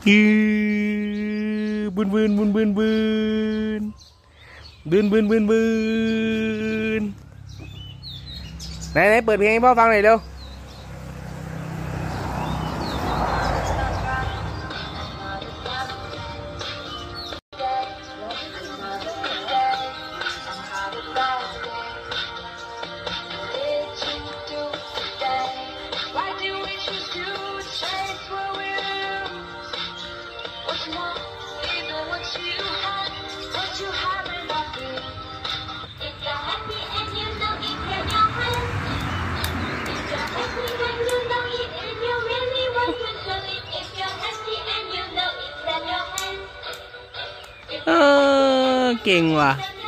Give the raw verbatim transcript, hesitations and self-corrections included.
ยืบืนบืนบืนบืนบืนบืนบืนบืนบืนไหนไหนเปิดเพลงให้พ่อฟังหน่อยเร็วเออเก่งว่ะ